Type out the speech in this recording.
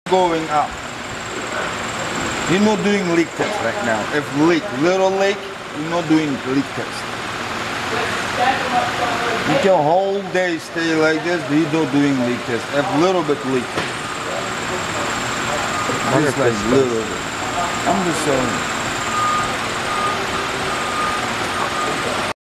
going up. You're not doing leak test right now. If leak, little leak, you're not doing leak test. You can whole day stay like this, you're not doing leak test. If little bit leak. Just like little bit. I'm just saying.